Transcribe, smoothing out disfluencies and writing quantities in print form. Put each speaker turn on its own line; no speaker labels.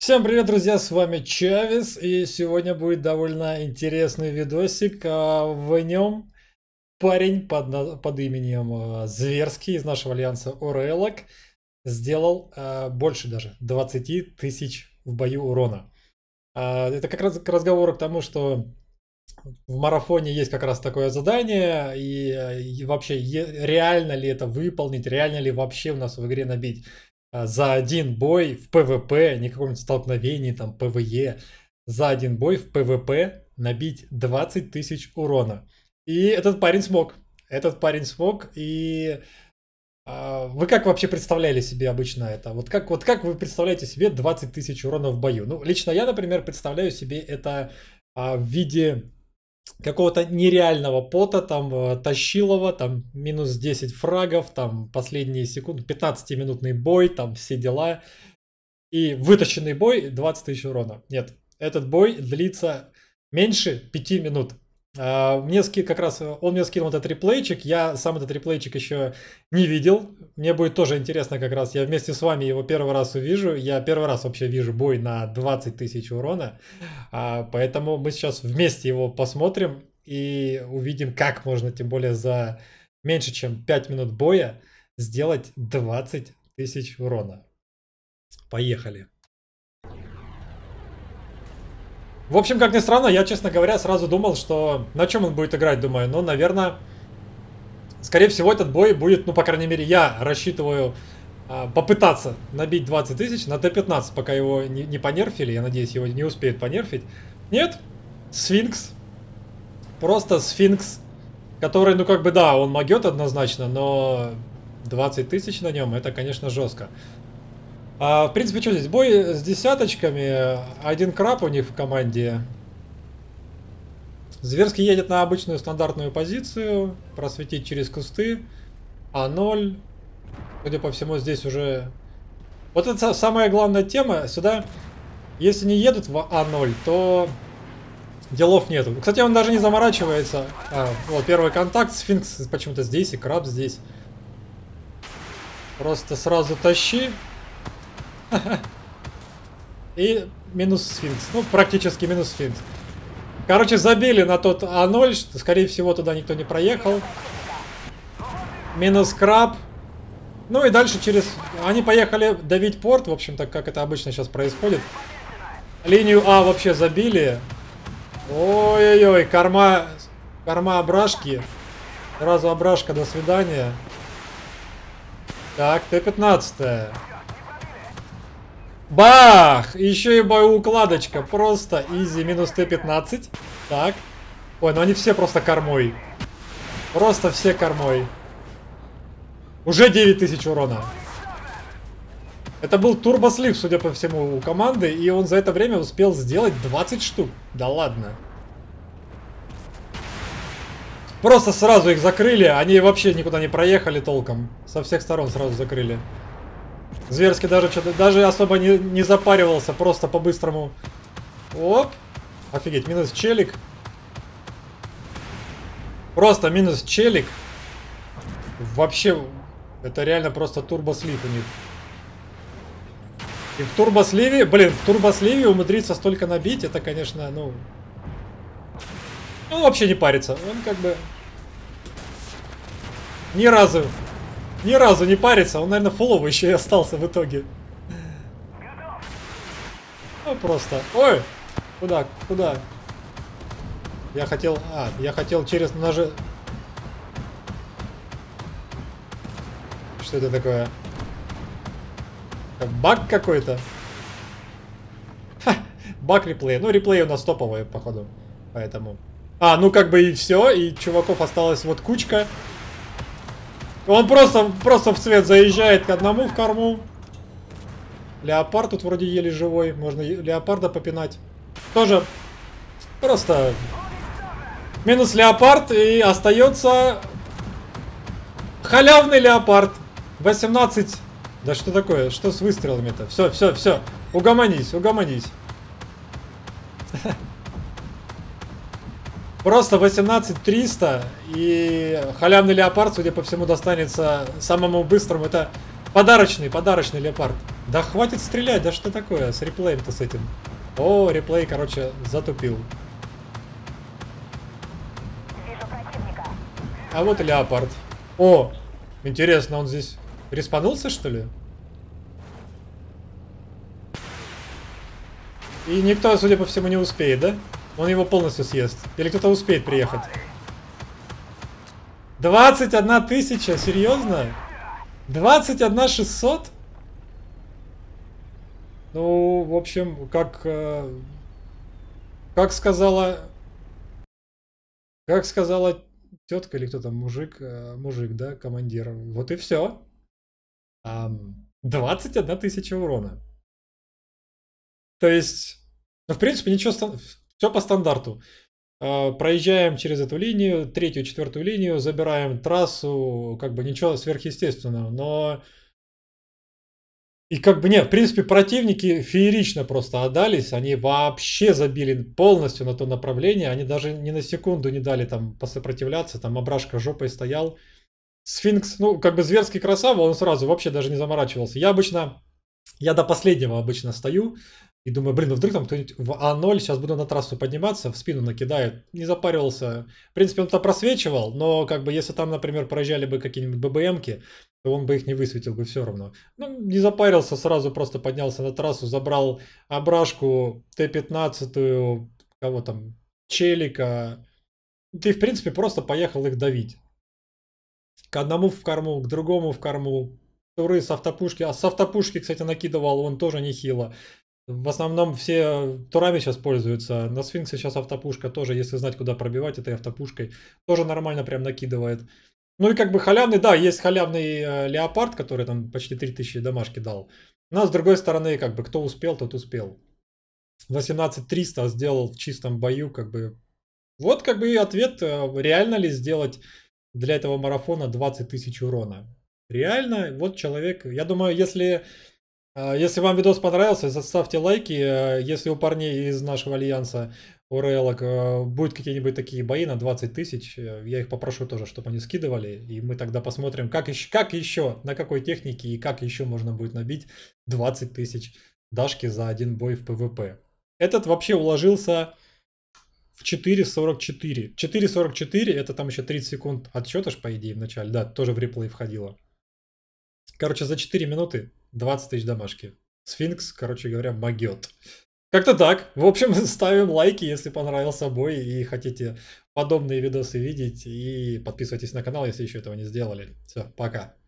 Всем привет, друзья, с вами Чавес, и сегодня будет довольно интересный видосик. В нем парень под именем Зверский из нашего альянса Орелок сделал больше даже 20 тысяч в бою урона. Это как раз к разговору к тому, что в марафоне есть как раз такое задание, и вообще реально ли это выполнить, реально ли вообще у нас в игре набить за один бой в ПВП, не каком-нибудь столкновении, там, ПВЕ, за один бой в ПВП набить 20 тысяч урона. И этот парень смог. И вы как вообще представляли себе обычно это? Вот как вы представляете себе 20 тысяч урона в бою? Ну, лично я, например, представляю себе это в виде какого-то нереального пота, там, тащилова, там, минус 10 фрагов, там, последние секунды, 15-минутный бой, там, все дела. И вытащенный бой 20 тысяч урона. Нет, этот бой длится меньше 5 минут. Как раз он мне скинул этот реплейчик, я сам этот реплейчик еще не видел. Мне будет тоже интересно как раз, я вместе с вами его первый раз увижу. Я первый раз вообще вижу бой на 20 тысяч урона. Поэтому мы сейчас вместе его посмотрим и увидим, как можно, тем более за меньше чем 5 минут боя, сделать 20 тысяч урона. Поехали. В общем, как ни странно, я, честно говоря, сразу думал, что на чем он будет играть, думаю. Ну, наверное, скорее всего, этот бой будет, ну, по крайней мере, я рассчитываю попытаться набить 20 тысяч на Т-15, пока его не понерфили. Я надеюсь, его не успеют понерфить. Нет, Сфинкс. Просто Сфинкс, который, ну, как бы, да, он могет однозначно, но 20 тысяч на нем, это, конечно, жестко. В принципе, что здесь? Бой с десяточками. Один краб у них в команде. Зверский едет на обычную стандартную позицию. Просветить через кусты. А0. Судя по всему, здесь уже... Вот это самая главная тема. Сюда, если не едут в А0, то делов нету. Кстати, он даже не заморачивается. Вот первый контакт. Сфинкс почему-то здесь и краб здесь. Просто сразу тащи. И минус Сфинкс. Ну, практически минус Сфинкс. Короче, забили на тот А0, что, скорее всего, туда никто не проехал. Минус краб. Ну и дальше через... Они поехали давить порт, в общем-то, как это обычно сейчас происходит. Линию А вообще забили. Ой-ой-ой, корма ображки. Сразу ображка, до свидания. Так, Т-15. Бах! Еще и боеукладочка. Просто изи. Минус Т-15. Так. Ой, ну они все просто кормой. Просто все кормой. Уже 9000 урона. Это был турбослив, судя по всему, у команды. И он за это время успел сделать 20 штук. Да ладно. Просто сразу их закрыли. Они вообще никуда не проехали толком. Со всех сторон сразу закрыли. Зверский даже особо не запаривался, просто по-быстрому. Оп. Офигеть, минус челик. Просто минус челик. Вообще, это реально просто турбослив у них. И в турбосливе умудриться столько набить, это, конечно, ну... Он вообще не парится. Он как бы... Ни разу не парится, он, наверное, фуловый еще и остался в итоге. Ну, просто... Ой! Куда? Я хотел через ножи... Что это такое? Баг какой-то? Баг реплея. Ну, реплей у нас топовый, походу. Поэтому... ну как бы и все, и чуваков осталась вот кучка. Он просто в цвет заезжает к одному в корму. Леопард тут вроде еле живой. Можно леопарда попинать. Тоже просто минус леопард. И остается халявный леопард. 18. Да что такое? Что с выстрелами-то? Все. Угомонись. Просто 18300, и халявный леопард, судя по всему, достанется самому быстрому. Это подарочный леопард. Да хватит стрелять, да что такое с реплеем-то с этим? О, реплей, короче, затупил. А вот и леопард. О, интересно, он здесь респанулся, что ли? И никто, судя по всему, не успеет, да? Он его полностью съест. Или кто-то успеет приехать. 21 тысяча? Серьезно? 21 600? Ну, в общем, как сказала тетка или кто там, мужик, да, командир. Вот и все. 21 тысяча урона. То есть, ну, в принципе, ничего, все по стандарту. Проезжаем через эту линию, третью, четвертую линию, забираем трассу, как бы ничего сверхъестественного, но... И как бы нет, в принципе, противники феерично просто отдались, они вообще забили полностью на то направление, они даже ни на секунду не дали там посопротивляться, там Абрашка жопой стоял. Сфинкс, ну, как бы зверский красава, он сразу вообще даже не заморачивался. Я до последнего обычно стою и думаю, блин, ну вдруг там кто-нибудь в А0, сейчас буду на трассу подниматься, в спину накидает. Не запаривался. В принципе, он-то просвечивал, но как бы если там, например, проезжали бы какие-нибудь ББМки, то он бы их не высветил бы все равно. Ну, не запарился, сразу просто поднялся на трассу, забрал Абрашку, Т-15, кого там, Челика. Ты, в принципе, просто поехал их давить. К одному в корму, к другому в корму. Туры с автопушки. А с автопушки, кстати, накидывал он тоже нехило. В основном все турами сейчас пользуются. На Сфинксе сейчас автопушка тоже, если знать, куда пробивать этой автопушкой, тоже нормально прям накидывает. Ну и как бы халявный, да, есть халявный Леопард, который там почти 3000 дамажки дал. Но с другой стороны, как бы, кто успел, тот успел. 18300 сделал в чистом бою, как бы. Вот как бы и ответ, реально ли сделать для этого марафона 20 тысяч урона. Реально, вот человек, я думаю, если вам видос понравился, ставьте лайки. Если у парней из нашего альянса УРЛ будут какие-нибудь такие бои на 20 тысяч, я их попрошу тоже, чтобы они скидывали. И мы тогда посмотрим, как еще, на какой технике и как еще можно будет набить 20 тысяч дашки за один бой в ПВП. Этот вообще уложился в 4.44. 4.44 это там еще 30 секунд отсчета ж, по идее, в начале. Да, тоже в реплей входило. Короче, за 4 минуты 20 тысяч дамажки. Сфинкс, короче говоря, могет. Как-то так. В общем, ставим лайки, если понравился бой и хотите подобные видосы видеть. И подписывайтесь на канал, если еще этого не сделали. Все, пока.